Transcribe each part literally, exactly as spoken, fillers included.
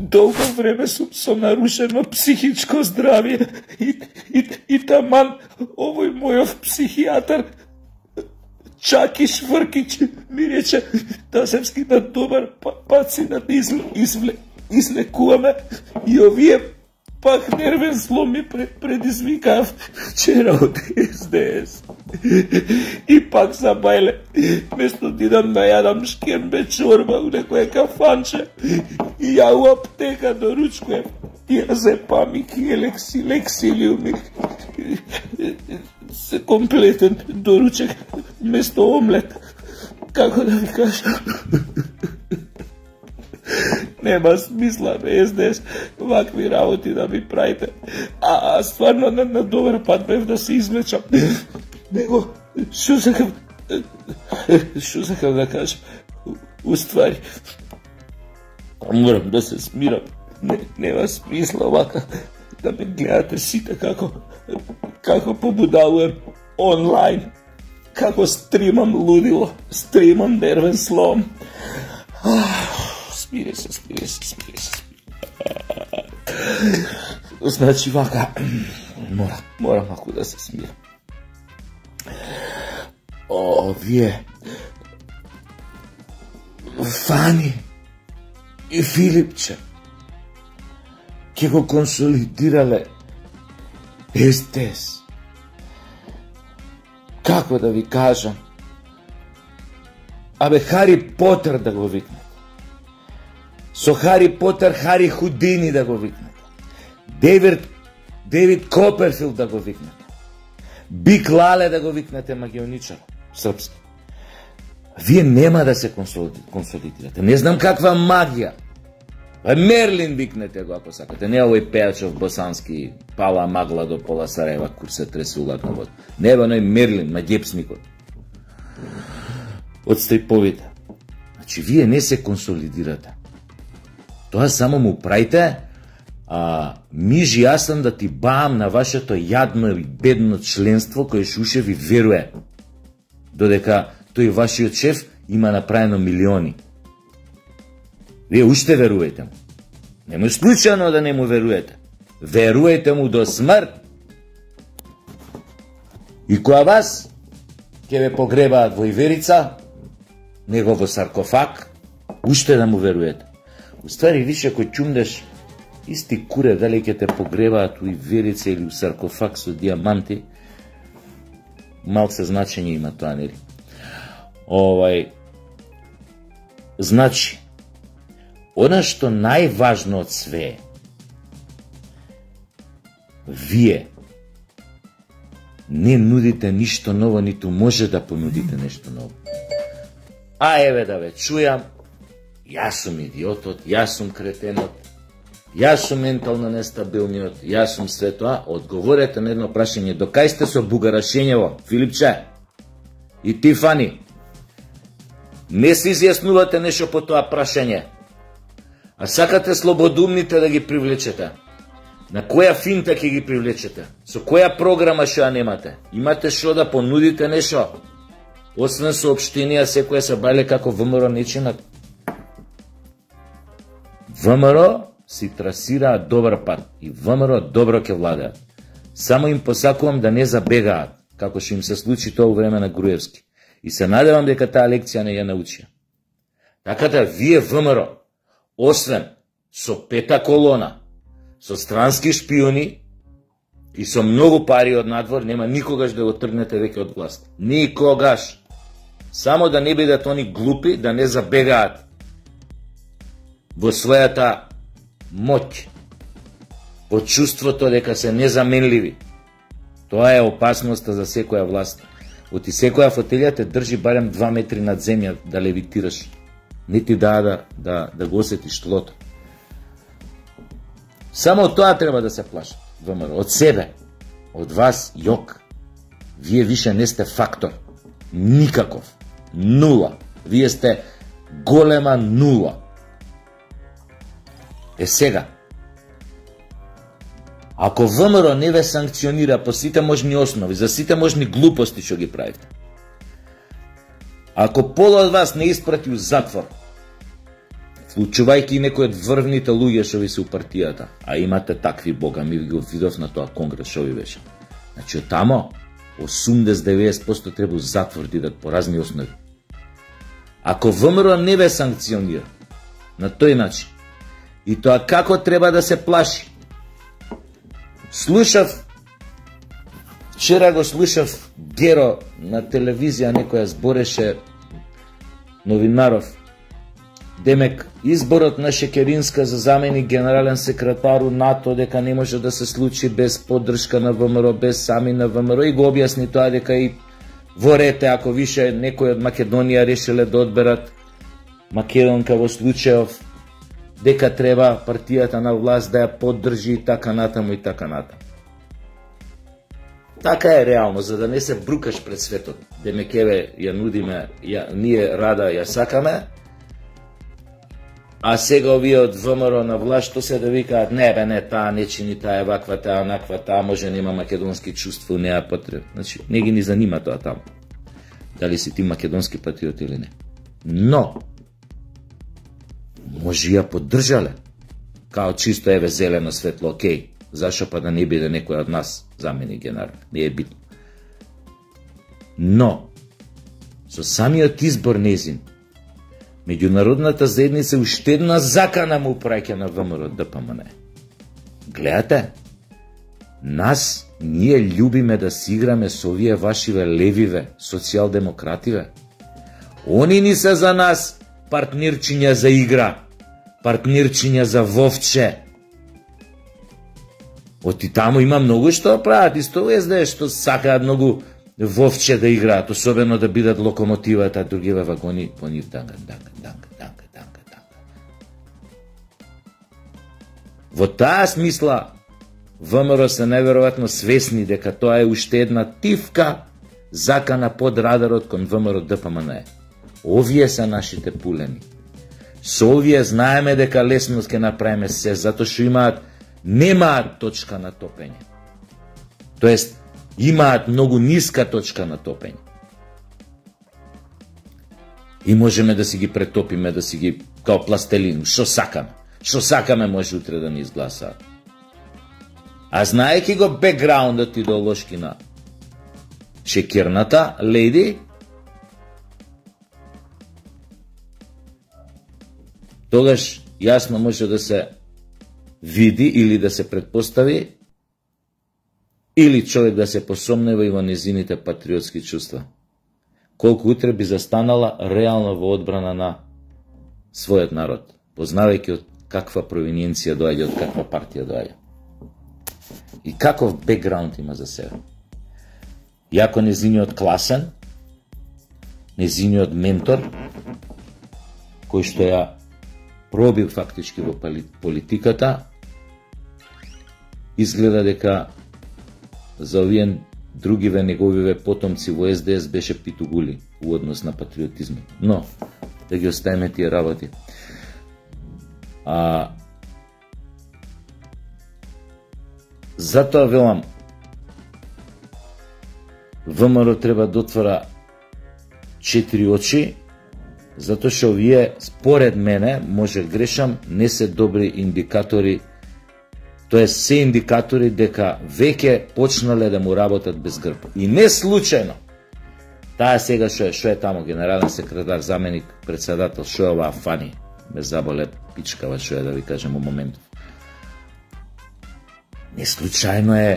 долго време сум со нарушено психичко здравје и, и, и таман овој мојов психијатар Чаки Швркич ми рече да се вскида добар пациент да извле, излекуваме и овие пак нервен слом ми предизвикав вчера од Ес Де Ес. И пак забајле, место да идам да јадам шкембе чорба у некоја кафанче, и ја у аптека доручкуjem диазепам и лекси, лексилиум се комплетен доручек место омлет. Како да ви кажам? Нема смисла, бе, Ес Де Ес, вакви работи да ми правите. А, а стварно на, на добар пат бев да се излечам. Него, шо сакам, шо сакам да кажам, уствари, морам да се смирам. Не, нема смисла вака да ме гледате сите како, како побудалуем онлайн, како стримам лудило, стримам нервен слом. Смири се, смири се, смири се. Значи вака, мора, мора малку да се смирам. О, вие, Фани и Филипче, ке го консолидирале Ес Де Ес. Како да ви кажам? Абе, Хари Потер да го викнат. Со Хари Потер, Хари Худини да го викнат. Дейвид, Дейвид Коперфилд да го викнат. Бик Лале да го викнете магионичар, српски. Вие нема да се консолидирате. Не знам каква магија. Мерлин викнете го ако сакате. Не овој пејачов босански пала магла до пола Сараева кур се тресулат на вод. Не бе оној Мерлин, магепсникот. Од стриповите. Значи, вие не се консолидирате. Тоа само му правите, а, мижи јас сам да ти баам на вашето јадно и бедно членство кое шуше ви веруе. Додека тој вашиот шеф има направено милиони. Вие уште веруете му. Нема случајно да не му веруете. Веруете му до смрт. И која вас ќе ве погребаат во иверица, него во саркофаг, уште да му веруете. Уствари, више кој чумдеш, исти куре дали ќе те погребаат у иверица или у саркофаг со диаманти, малк се значење има тоа, нели? Овај, значи, она што најважно од све е, вие не нудите ништо ново, ниту може да понудите нешто ново. А еве да ве чујам, јас сум идиотот, јас сум кретенот, јас сум ментално нестабилниот, јас сум све тоа. Одговорете на едно прашање, до кај сте со Бугарашењево, Филипче? И ти, Фани? Не се изјаснувате нешто по тоа прашање, а сакате слободумните да ги привлечете. На која финта ќе ги привлечете? Со која програма што ја немате? Имате што да понудите нешто? Освен соопштенија секоја се бајле како ВМРО нечина. ВМРО си трасираат добар пат и ВМРО добро ќе владеат. Само им посакувам да не забегаат, како што им се случи тоа во време на Груевски. И се надевам дека таа лекција не ја научија. Така да вие ВМРО, освен со пета колона, со странски шпиони и со многу пари од надвор, нема никогаш да го тргнете веќе од власт. Никогаш. Само да не бидат они глупи, да не забегаат во својата моќ, во чувството дека се незаменливи. Тоа е опасноста за секоја власт. Оти секоја фотелија те држи барем два метри над земја да левитираш. Не ти даа да, да, да го осетиш тлото. Само тоа треба да се плашат. ВМРО. Од себе. Од вас, јок. Вие више не сте фактор. Никаков. Нула. Вие сте голема нула. Е сега. Ако ВМРО не ве санкционира по сите можни основи, за сите можни глупости што ги правите, ако пола од вас не испрати у затвор, вклучувајќи и некои од врвните луѓе што ви се у партијата, а имате такви бога, ми го видов на тоа конгрес што ви беше. Значи, од тамо, осумдесет до деведесет проценти треба затвор да идат по разни основи. Ако ВМРО не ве санкционира на тој начин, и тоа како треба да се плаши. Слушав, вчера го слушав Геро на телевизија, некоја збореше новинаров. Демек, изборот на Шекеринска за заменик генерален секретар у НАТО дека не може да се случи без поддршка на ВМРО, без сами на ВМРО, и го објасни тоа дека и во рете, ако више некој од Македонија решиле да одберат Македонка во случајов, дека треба партијата на власт да ја поддржи и така натаму и така натаму. Така е реално, за да не се брукаш пред светот. Демек, еве, ја нудиме, ја, ние рада ја сакаме, а сега овие од ВМРО на власт што се да викаат, не бе, не, таа не чини, таа е ваква, таа наква, таа може нема македонски чувства, не е потреб. Значи, не ги ни занима тоа таму. Дали си ти македонски патриот или не. Но, може ја поддржале. Као чисто, еве, зелено светло, окей. Зашо па да не биде некој од нас заменик генерал? Не е битно. Но, со самиот избор незин, меѓународната заедница уште една закана му праќа на ВМРО ДПМН. Гледате, нас, ние љубиме да си играме со овие вашиве левиве, социјалдемокративе. Они ни се за нас партнирчиња за игра, партнирчиња за вовче. Оти таму има многу што прават, исто езде што сакаат многу вовче да играат, особено да бидат локомотивата, а другиве вагони по нив данга, данга, данга, данга, данга, данга. Во таа смисла, ВМРО се неверојатно свесни дека тоа е уште една тивка закана под радарот кон ВМРО ДПМН. Овие се нашите пулени. Со овие знаеме дека лесно ќе направиме се, затоа што имаат, немаат точка на топење. Тоест, имаат многу ниска точка на топење. И можеме да си ги претопиме, да си ги као пластелин, што сакаме. Што сакаме може утре да ни изгласаат. А знаеки го бекграундот идеолошки на шекерната леди, тогаш јасно може да се види или да се предпостави, или човек да се посомнева и во незините патриотски чувства. Колку утре би застанала реално во одбрана на својот народ, познавајќи од каква провиненција доаѓа, од каква партија доаѓа. И каков бекграунд има за себе. Јако незиниот класен, незиниот ментор, кој што ја пробил фактички во политиката, изгледа дека за овие другиве неговиве потомци во Ес Де Ес беше питугули у однос на патриотизмот. Но, да ги оставиме тие работи. А, затоа велам, ВМРО треба да отвора четири очи, затоа што овие, според мене, може грешам, не се добри индикатори, тоа се индикатори дека веќе почнале да му работат без грб. И не случајно, таа сега што е, што е таму, генерален секретар, заменик, председател, што е оваа фани, ме заболе пичкава, што е да ви кажем у моментов. Не случајно е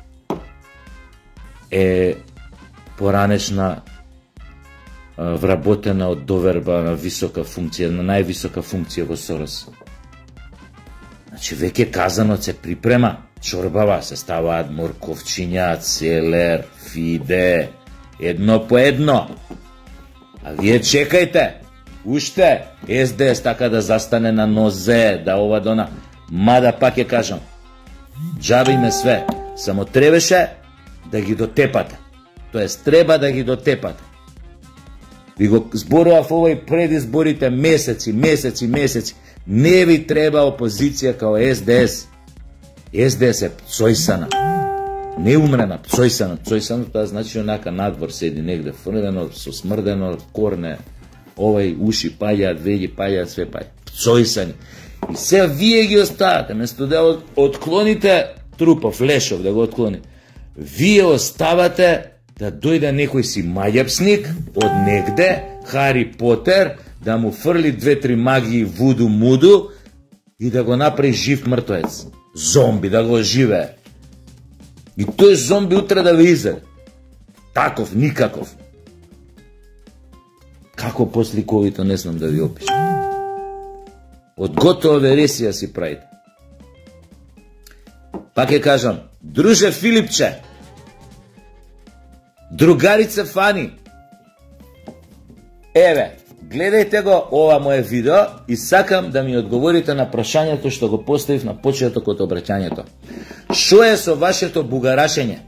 е поранешна вработена од доверба на висока функција, на највисока функција во Сорос. Значи, веќе казано се припрема, чорбава, се ставаат морковчиња, целер, фиде, едно по едно. А вие чекајте, уште, Ес Де Ес така да застане на нозе, да ова дона. Мада пак ја кажам, џабе ме све, само требаше да ги дотепате. Тоест, треба да ги дотепате. Ви го зборував овој пред изборите месеци, месеци, месеци. Не ви треба опозиција као Ес Де Ес. Ес Де Ес е пцојсана. Не умрена, пцојсана. Пцојсана, тоа значи онака надвор седи негде, фрдено, со смрдено корне, овај уши паѓаат, веги паѓаат, све паѓа. цојсани. И сега вие ги оставате, место да отклоните трупов, лешов да го отклони, вие оставате да дојде некој си мајапсник од негде, Хари Потер, да му фрли две-три магии вуду-муду и да го направи жив мртвец. Зомби, да го живее. И тој зомби утре да ви изеде. Таков, никаков. Како посликовито не знам да ви опишам. Од готова вересија си правите. Пак ќе кажам, друже Филипче, другарице Фани, еве, гледајте го ова моje видео и сакам да ми одговорите на прашањето што го поставив на почетокот од обраќањето. Шо е со вашето бугарашење?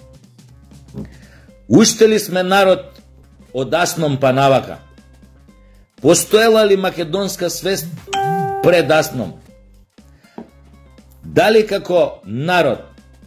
Уште ли сме народ од Асном па навака? Постоела ли македонска свест пред Асном? Дали како народ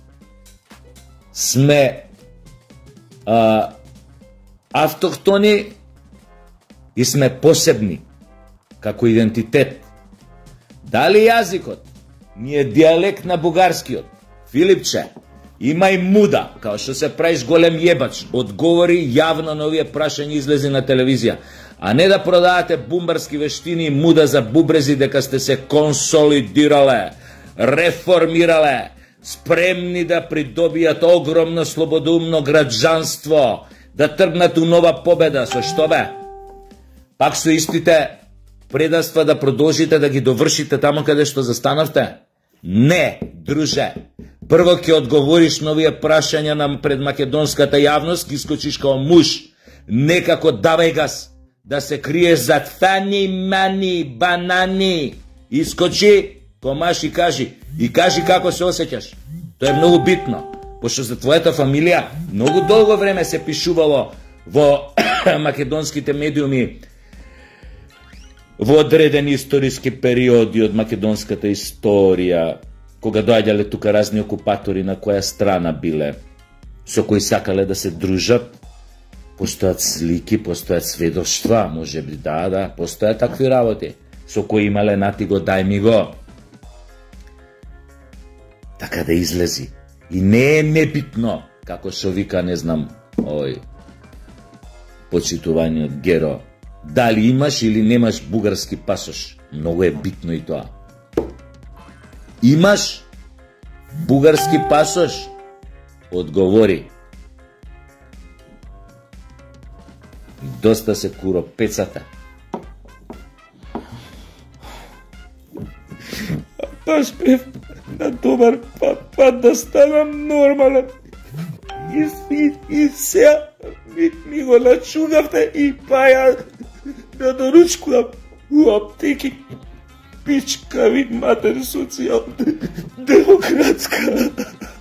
сме а, автохтони и сме посебни како идентитет? Дали јазикот ни е дијалект на бугарскиот? Филипче, имај муда, као што се правиш голем јебач, одговори јавно на овие прашања, излези на телевизија, а не да продавате бумбарски вештини и муда за бубрези дека сте се консолидирале, реформирале, спремни да придобијат огромно слободумно граѓанство, да тргнат у нова победа. Со што бе? Пак со истите предавства да продолжите да ги довршите тамо каде што застанавте? Не, друже. Прво ќе одговориш на овие прашања на пред македонската јавност, ќе искочиш као муж, не како давај газ, да се криеш зад фани, мани, банани. Искочи, комаш и кажи. И кажи како се осеќаш. Тоа е многу битно, пошто за твојата фамилија многу долго време се пишувало во македонските медиуми во одредени историски периоди од македонската историја, кога доаѓале тука разни окупатори на која страна биле, со кои сакале да се дружат, постојат слики, постојат сведоштва, може би да, да, постојат такви работи, со кои имале нати го, дај ми го. Така да излези. И не е небитно, како што вика, не знам, ој, почитуваниот Геро, дали имаш или немаш бугарски пасош. Многу е битно и тоа. Имаш бугарски пасош? Одговори. Доста се куро пецата. Баш бев на добар пат, пат да станам нормален. И, и, и сега ми, ми го начугавте и па ја да доручкувам у аптеки. Пичка ви матер социјал-демократска.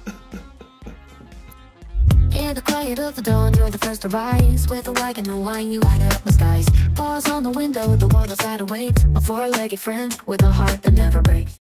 In the quiet of the dawn, you're the first to rise. With a wagon and wine, you light up the skies. Paws on the window, the world outside awaits. A four-legged friend with a heart that never breaks.